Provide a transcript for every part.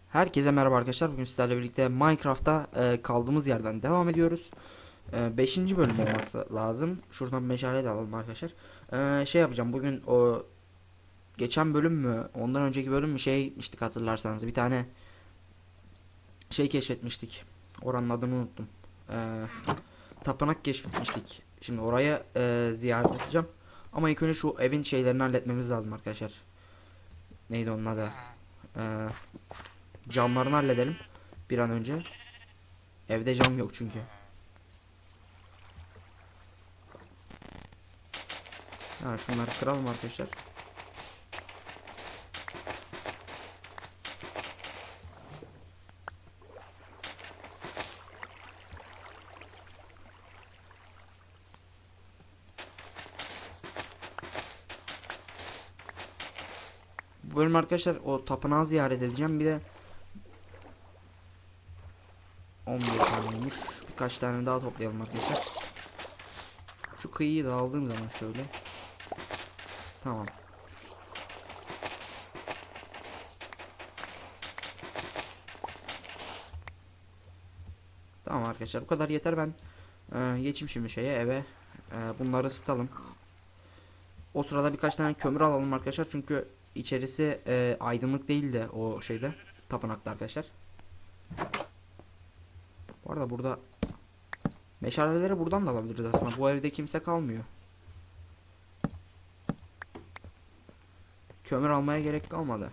Herkese merhaba arkadaşlar. Bugün sizlerle birlikte Minecraft'ta kaldığımız yerden devam ediyoruz. 5. bölüm olması lazım. Şuradan meşale de alalım arkadaşlar. Şey yapacağım. Bugün o geçen bölüm mü, ondan önceki bölüm mü şeye gitmiştik hatırlarsanız. Bir tane şey keşfetmiştik. Oranın adını unuttum. E, Tapınak keşfetmiştik. Şimdi oraya ziyaret edeceğim. Ama ilk önce şu evin şeylerini halletmemiz lazım arkadaşlar. Neydi onun adı? E, Camlarını halledelim bir an önce. Evde cam yok çünkü. Ha, şunları kıralım arkadaşlar. Bu bölüm arkadaşlar o tapınağı ziyaret edeceğim. Bir de 11 taneymiş. Birkaç tane daha toplayalım arkadaşlar. Şu kıyıyı da aldığım zaman şöyle. Tamam. Tamam arkadaşlar bu kadar yeter, ben geçeyim şimdi şeye, eve. Bunları ısıtalım. O sırada birkaç tane kömür alalım arkadaşlar. Çünkü içerisi aydınlık değil de o şeyde, tapınakta arkadaşlar. Bu arada burada meşaleleri buradan da alabiliriz aslında. Bu evde kimse kalmıyor. Kömür almaya gerek kalmadı.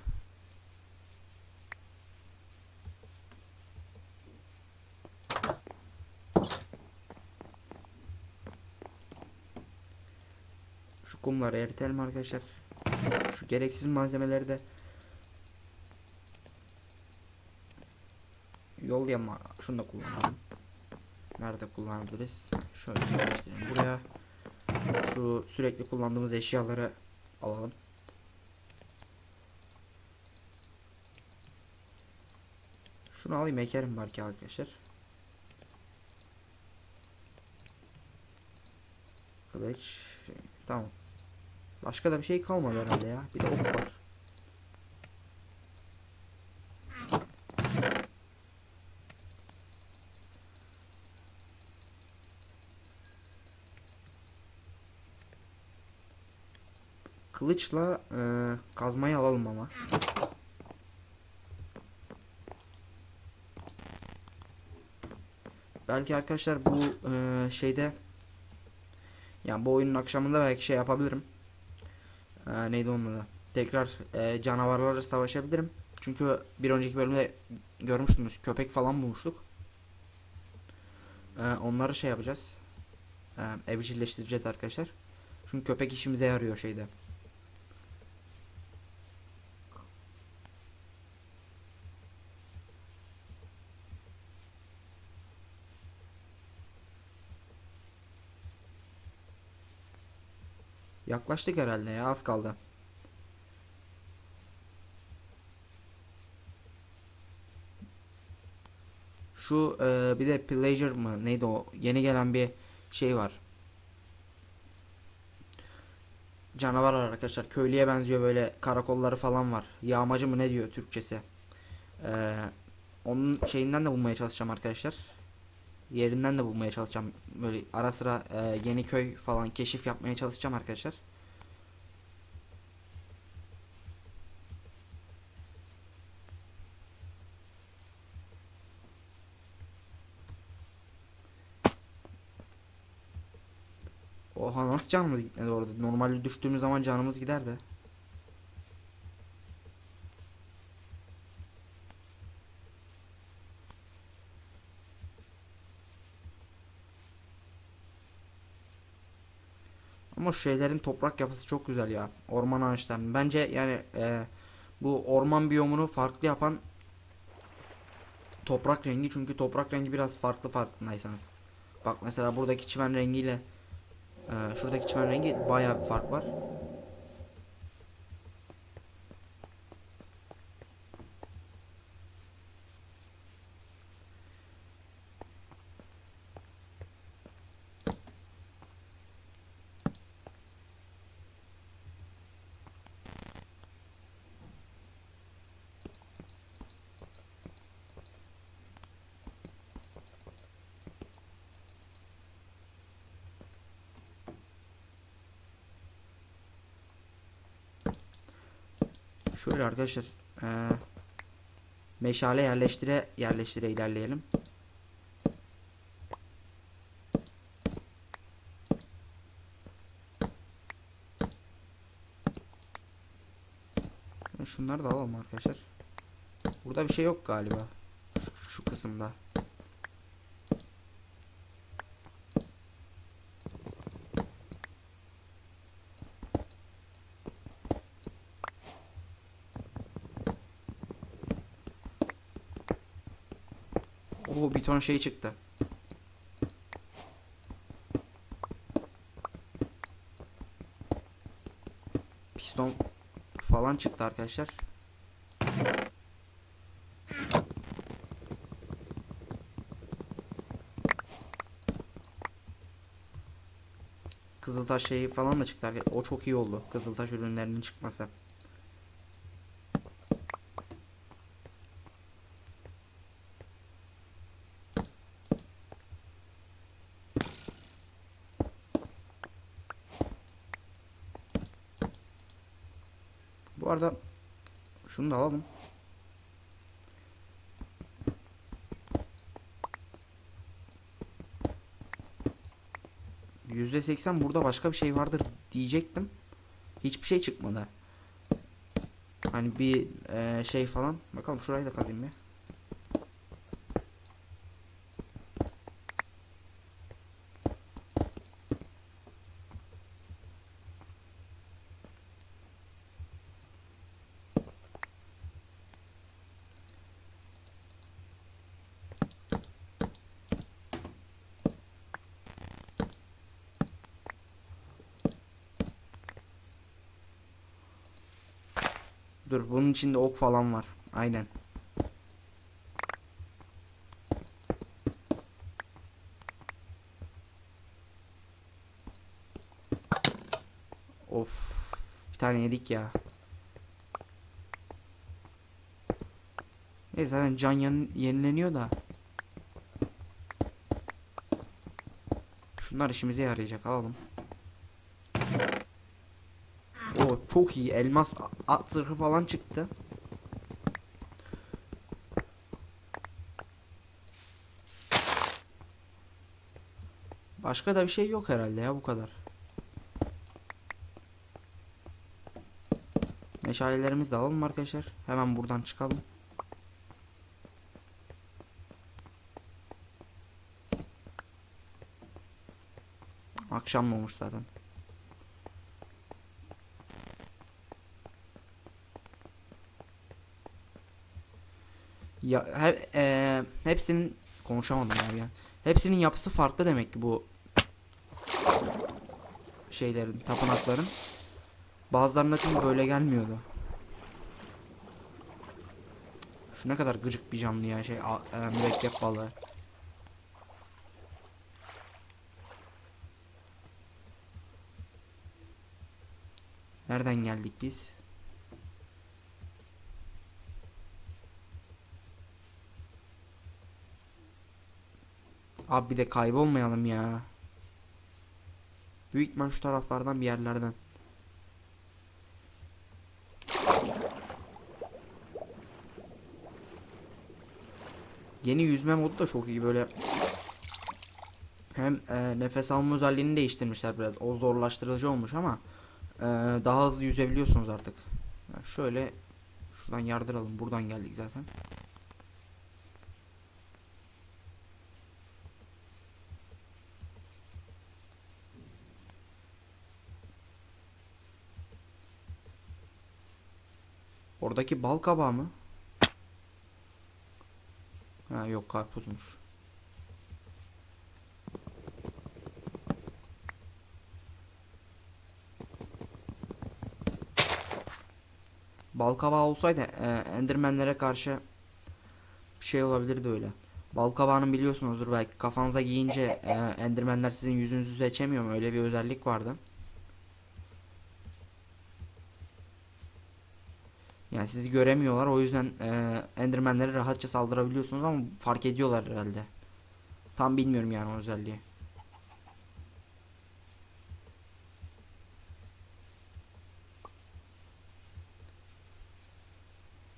Şu kumları eritelim arkadaşlar. Şu gereksiz malzemeleri de yollayalım. Şunu da kullanalım. Nerede kullanabiliriz? Şöyle yerleştirelim buraya. Şu sürekli kullandığımız eşyaları alalım. Şunu alayım, ekerim belki arkadaşlar. Kılıç. Tamam. Başka da bir şey kalmadı herhalde ya. Bir de ok var. Kılıçla kazmayı alalım ama. Belki arkadaşlar bu şeyde, yani bu oyunun akşamında belki şey yapabilirim. Neydi onun adı? Tekrar canavarlarla savaşabilirim. Çünkü bir önceki bölümde görmüştünüz, köpek falan bulmuştuk. Onları şey yapacağız. Evcilleştireceğiz arkadaşlar. Çünkü köpek işimize yarıyor şeyde. Yaklaştık herhalde ya, az kaldı. Şu bir de Pillager mı neydi o? Yeni gelen bir şey var. Canavar var arkadaşlar. Köylüye benziyor, böyle karakolları falan var. Yağmacı mı ne diyor Türkçesi. E, Onun şeyinden de bulmaya çalışacağım arkadaşlar. Yerinden de bulmaya çalışacağım. Böyle ara sıra yeni köy falan keşif yapmaya çalışacağım arkadaşlar. Oha, nasıl canımız gitmedi orada? Normalde düştüğümüz zaman canımız giderdi. Ama şu şeylerin toprak yapısı çok güzel ya. Orman ağaçlarının. Bence yani bu orman biyomunu farklı yapan toprak rengi. Çünkü toprak rengi biraz farklı, farkındaysanız. Bak mesela buradaki çimen rengiyle şuradaki çimen rengi bayağı bir fark var. Şöyle arkadaşlar meşale yerleştire yerleştire ilerleyelim. Şunları da alalım arkadaşlar. Burada bir şey yok galiba. Şu kısımda. Oo, bir ton şey çıktı. Piston falan çıktı arkadaşlar. Kızıltaş şeyi falan da çıktı arkadaşlar. O çok iyi oldu. Kızıltaş ürünlerinin çıkması. Bu arada şunu da alalım. %80 burada başka bir şey vardır diyecektim. Hiçbir şey çıkmadı. Hani bir şey falan. Bakalım şurayı da kazayım bir. Dur, bunun içinde ok falan var. Aynen. Of. Bir tane yedik ya. Zaten can yenileniyor da. Şunlar işimize yarayacak, alalım. O çok iyi, elmas at zırhı falan çıktı. Başka da bir şey yok herhalde ya, bu kadar. Meşalelerimizi de alalım arkadaşlar. Hemen buradan çıkalım. Akşam olmuş zaten. Ya hepsinin konuşamadım abi ya. Hepsinin yapısı farklı demek ki bu şeylerin, tapınakların. Bazılarında çünkü böyle gelmiyordu. Şu ne kadar gıcık bir canlı ya, mürekkep balığı. Nereden geldik biz? Abi bir de kaybolmayalım ya. Büyük ihtimal şu taraflardan bir yerlerden. Yeni yüzme modu da çok iyi böyle. Hem nefes alma özelliğini değiştirmişler biraz. O zorlaştırıcı olmuş ama daha hızlı yüzebiliyorsunuz artık. Yani şöyle şuradan yardıralım. Buradan geldik zaten. Oradaki bal kabağı mı? Ha yok, karpuzmuş. Bal kabağı olsaydı Endermenlere karşı bir şey olabilirdi öyle. Bal kabağını biliyorsunuzdur belki, kafanıza giyince Endermenler sizin yüzünüzü seçemiyor mu? Öyle bir özellik vardı. Yani sizi göremiyorlar, o yüzden Endermenlere rahatça saldırabiliyorsunuz ama fark ediyorlar herhalde. Tam bilmiyorum yani o özelliği.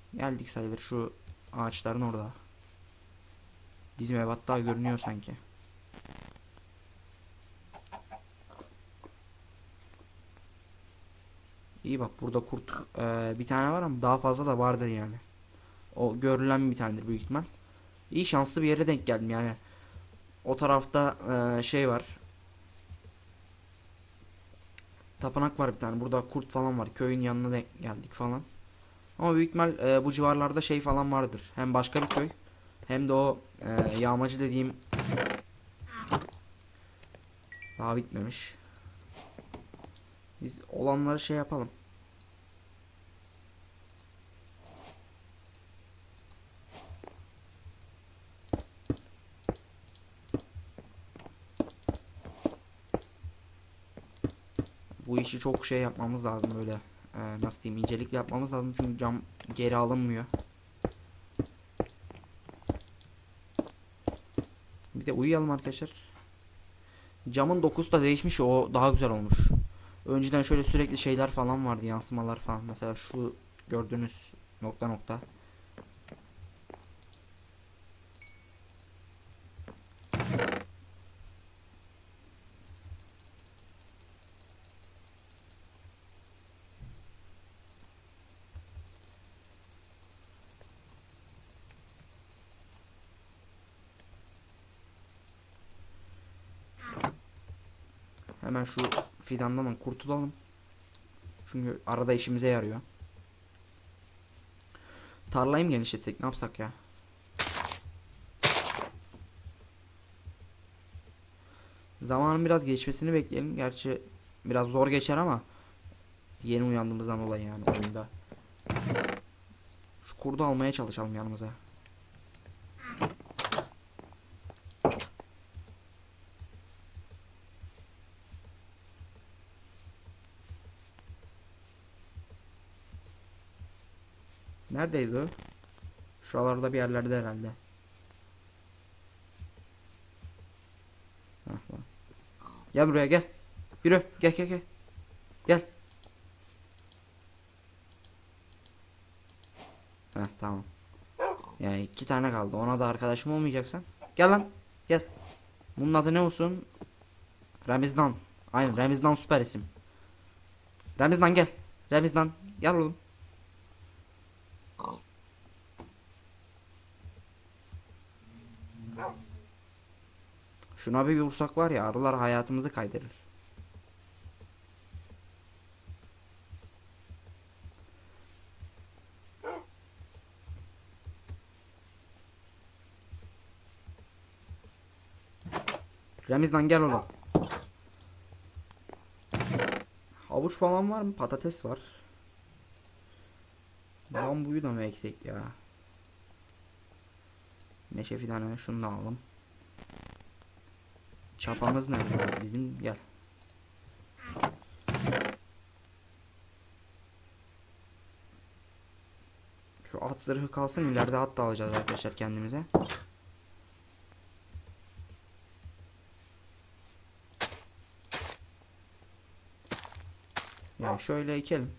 Geldik sayılır, şu ağaçların orada. Bizim ev hatta görünüyor sanki. İyi bak, burada kurt bir tane var ama daha fazla da vardır yani. O görülen bir tanedir büyük ihtimal. İyi, şanslı bir yere denk geldim yani. O tarafta şey var. Tapınak var bir tane. Burada kurt falan var. Köyün yanına denk geldik falan. Ama büyük ihtimal bu civarlarda şey falan vardır. Hem başka bir köy hem de o yağmacı dediğim daha bitmemiş. Biz olanları şey yapalım. Bu işi çok şey yapmamız lazım böyle. Nasıl diyeyim, incelikli yapmamız lazım çünkü cam geri alınmıyor. Bir de uyuyalım arkadaşlar. Camın dokusu da değişmiş, o daha güzel olmuş. Önceden şöyle sürekli şeyler falan vardı, yansımalar falan. Mesela şu gördüğünüz nokta nokta. Hemen şu fidandan kurtulalım. Çünkü arada işimize yarıyor. Tarlayı mı genişletsek, ne yapsak ya? Zamanın biraz geçmesini bekleyelim. Gerçi biraz zor geçer ama yeni uyandığımızdan dolayı yani oyunda. Şu kurdu almaya çalışalım yanımıza. Neredeydi o? Şuralarda bir yerlerde herhalde. Heh, tamam. Gel buraya, gel. Yürü, gel gel gel. Gel. Heh, tamam. Yani 2 tane kaldı. Ona da arkadaşım olmayacaksan. Gel lan. Gel. Bunun adı ne olsun? Remizdan. Aynen, Remizdan süper isim. Remizdan gel. Remizdan gel oğlum. Şuna bir vursak var ya, arılar hayatımızı kaydırır. Remizdan gel oğlum. Havuç falan var mı? Patates var. Bambuyu da mı eksik ya? Meşe fidanı, şunu da alalım. Çapamız nerede bizim? Gel. Şu at zırhı kalsın, ileride at da alacağız arkadaşlar kendimize. Yani şöyle ekelim.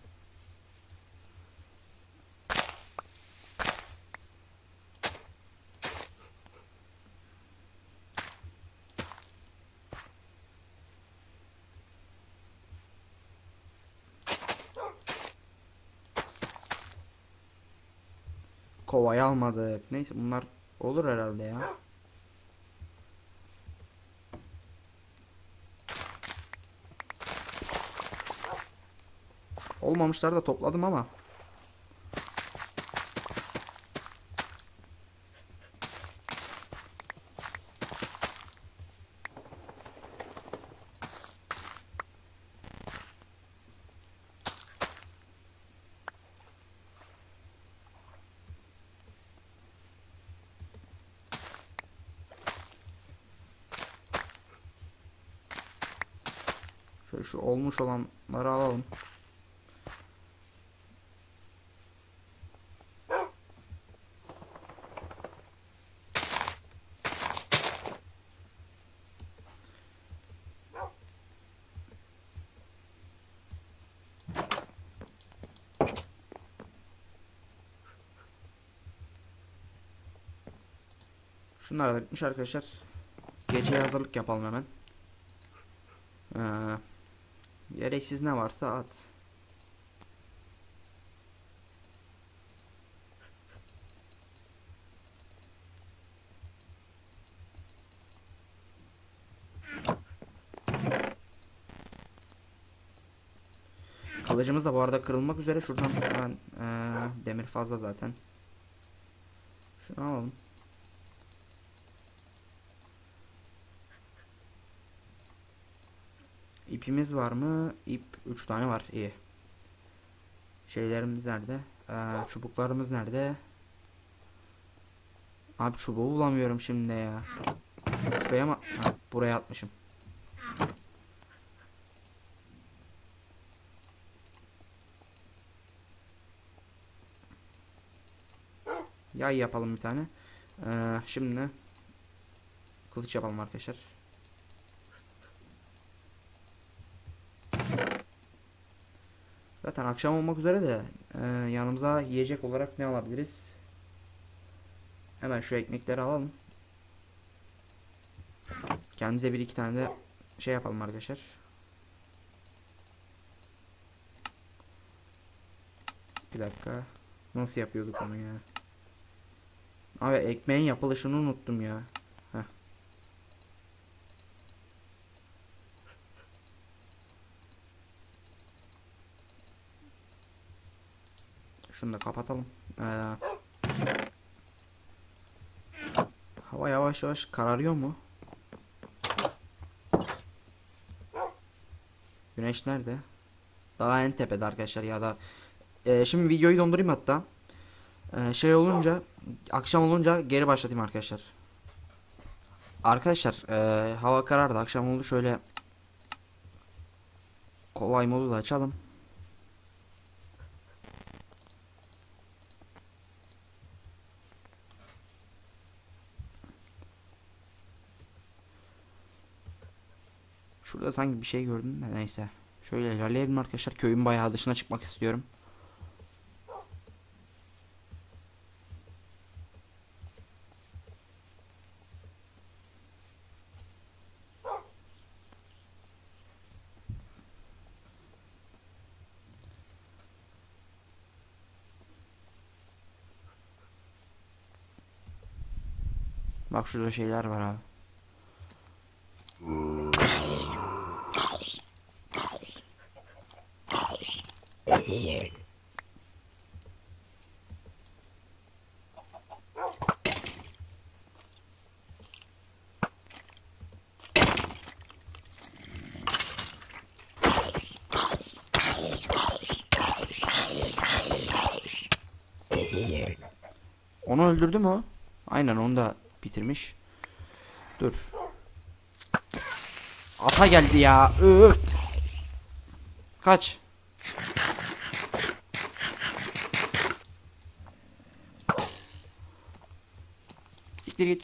Kovayı almadık. Neyse, bunlar olur herhalde ya. Olmamışlar da topladım ama. Şöyle şu olmuş olanları alalım. Şunlar da bitmiş arkadaşlar. Geceye hazırlık yapalım hemen. Gereksiz ne varsa at. Kılıcımız da bu arada kırılmak üzere. Şuradan hemen demir fazla zaten. Şunu alalım. İpimiz var mı? İp 3 tane var. İyi. Şeylerimiz nerede? Çubuklarımız nerede? Abi çubuğu bulamıyorum şimdi ya. Şuraya mı? Ha, buraya atmışım. Yay yapalım bir tane. Şimdi kılıç yapalım arkadaşlar. Zaten akşam olmak üzere de yanımıza yiyecek olarak ne alabiliriz? Hemen şu ekmekleri alalım. Kendimize bir iki tane de şey yapalım arkadaşlar. Bir dakika. Nasıl yapıyorduk onu ya? Abi ekmeğin yapılışını unuttum ya. Heh. Şunu da kapatalım. Hava yavaş yavaş kararıyor mu? Güneş nerede? Daha en tepede arkadaşlar ya da şimdi videoyu dondurayım hatta. Şey olunca akşam olunca geri başlatayım arkadaşlar. Arkadaşlar hava karardı, akşam oldu. Şöyle kolay modu da açalım. Şurada sanki bir şey gördüm de neyse. Şöyle ilerleyelim arkadaşlar. Köyün bayağı dışına çıkmak istiyorum. Bak şurada şeyler var abi. Onu öldürdü mü o? Aynen, onu da bitirmiş. Dur. Ata geldi ya. Öf. Kaç. Siktir git.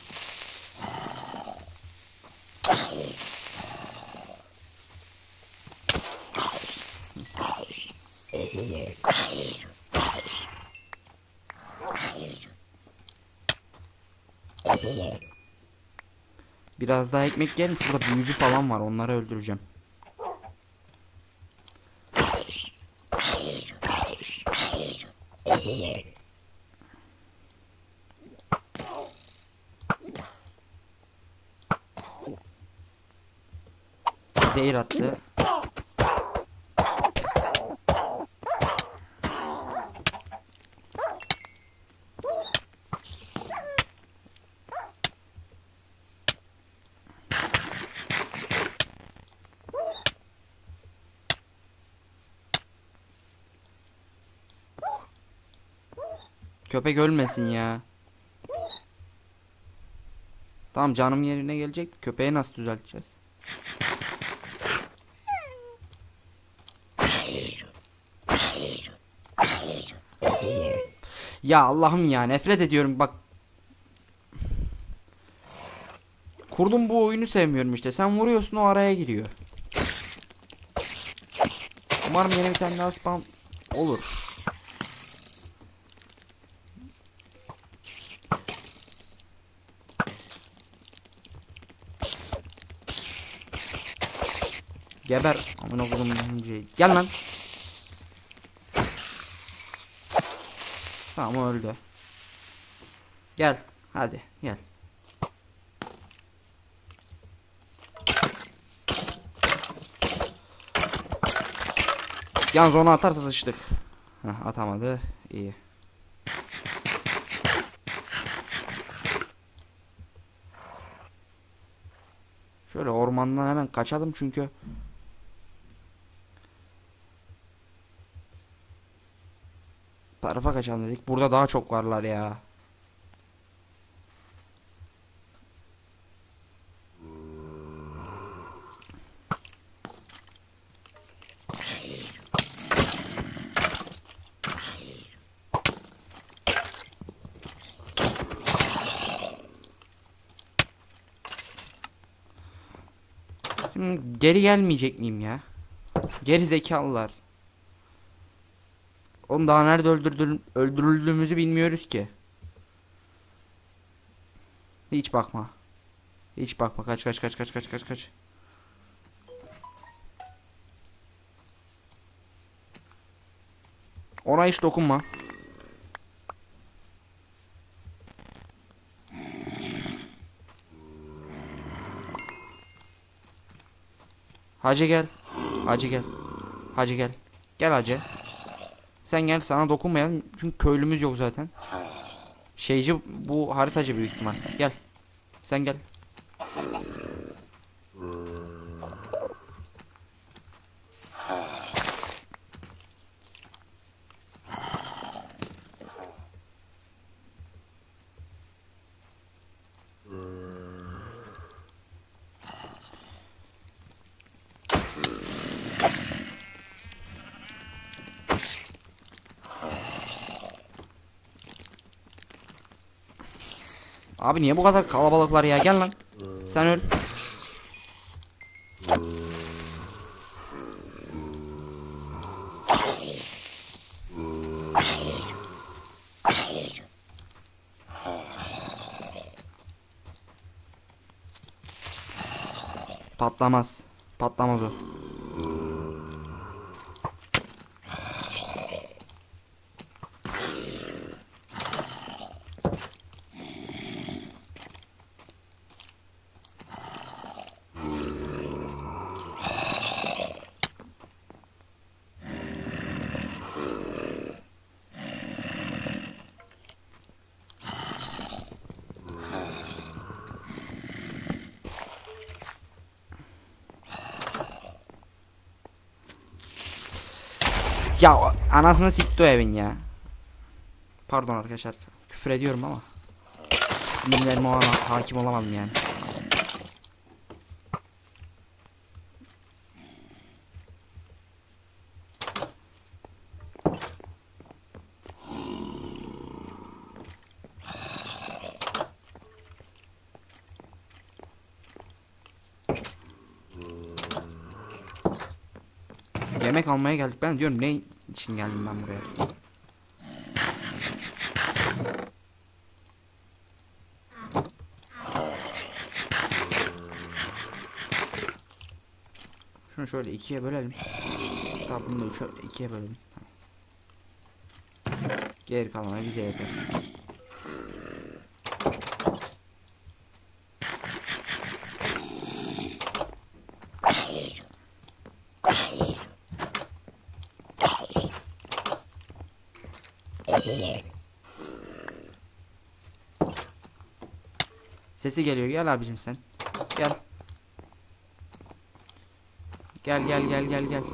Biraz daha ekmek gelin. Şurada büyücü falan var. Onları öldüreceğim. Zehir attı. Köpek ölmesin ya. Tamam, canım yerine gelecek. Köpeği nasıl düzelteceğiz? Ya Allah'ım ya, nefret ediyorum bak. Kurdum, bu oyunu sevmiyorum işte. Sen vuruyorsun, o araya giriyor. Umarım yeni bir tane daha spam olur. Geber. Amına koydum. Gel lan. Tamam, o öldü. Gel. Hadi gel. Yalnız onu atarsa sıçtık. Heh, atamadı. İyi. Şöyle ormandan hemen kaçalım çünkü tarafa kaçalım dedik. Burada daha çok varlar ya. Şimdi geri gelmeyecek miyim ya? Geri zekalılar. Oğlum daha nerede öldürüldüğümüzü bilmiyoruz ki. Hiç bakma. Hiç bakma. Kaç kaç kaç kaç kaç kaç kaç. Ona hiç dokunma. Hacı gel. Hacı gel. Hacı gel. Gel hacı. Sen gel, sana dokunmayalım çünkü köylümüz yok zaten. Şeyci bu haritacı büyük ihtimal. Gel. Sen gel. Abi niye bu kadar kalabalıklar ya? Gel lan. Sen öl. Patlamaz. Patlamaz o. Ya anasını sikti o evin ya. Pardon arkadaşlar. Küfür ediyorum ama sinirlerime o an hakim olamadım yani. Yemek almaya geldik. Ben diyorum ne için geldim ben buraya? Şunu şöyle ikiye bölelim. Tamam, bunu da ikiye bölelim. Geri kalanı bize yeter. Sesi geliyor. Gel abicim sen. Gel. Gel gel gel gel gel.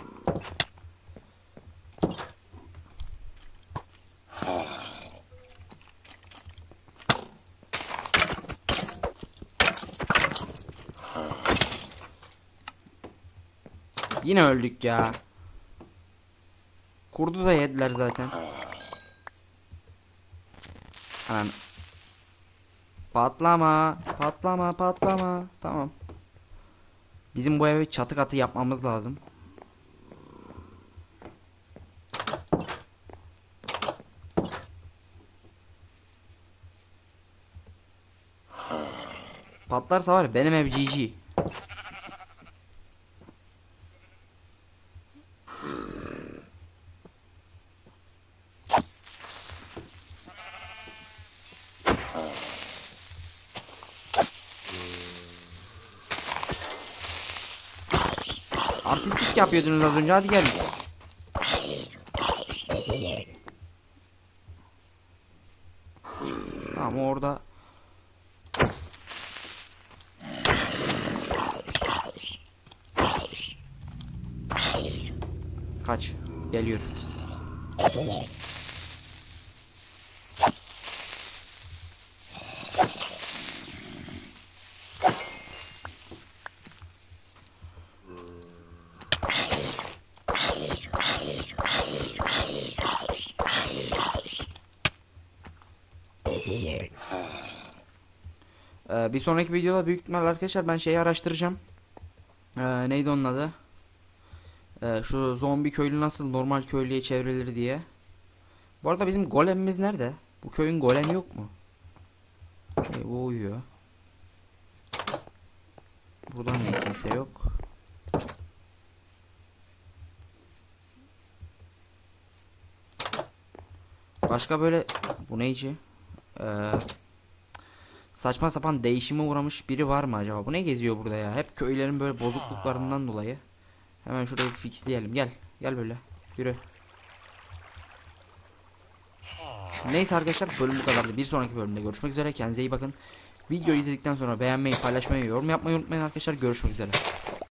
Yine öldük ya. Kurdu da yediler zaten. Anan. Patlama, patlama, patlama. Tamam. Bizim bu evi çatı katı yapmamız lazım. Patlarsa var ya benim ev GG. Artistlik yapıyordunuz az önce, hadi gel. Tamam orada. Kaç. Geliyor. Bir sonraki videoda büyük ihtimalle arkadaşlar ben şeyi araştıracağım. Neydi onun adı? Şu zombi köylü nasıl normal köylüye çevrilir diye. Bu arada bizim golemimiz nerede? Bu köyün golemi yok mu? Bu uyuyor. Burada niye kimse yok? Başka böyle bu neyci? Saçma sapan değişime uğramış biri var mı acaba? Bu ne geziyor burada ya? Hep köylerin böyle bozukluklarından dolayı. Hemen şurayı bir fixleyelim. Gel. Gel böyle. Yürü. Neyse arkadaşlar, bölüm bu kadardı. Bir sonraki bölümde görüşmek üzere. Kendinize iyi bakın. Videoyu izledikten sonra beğenmeyi, paylaşmayı, yorum yapmayı unutmayın arkadaşlar. Görüşmek üzere.